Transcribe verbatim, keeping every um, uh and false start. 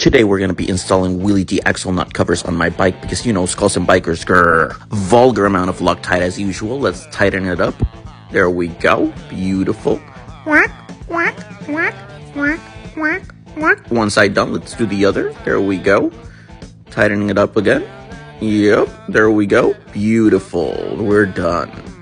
Today we're going to be installing Willie G axle nut covers on my bike because, you know, skulls and bikers, grrr. Vulgar amount of Loctite as usual. Let's tighten it up. There we go. Beautiful. Whack, whack, whack, whack, whack, whack. One side done. Let's do the other. There we go. Tightening it up again. Yep. There we go. Beautiful. We're done.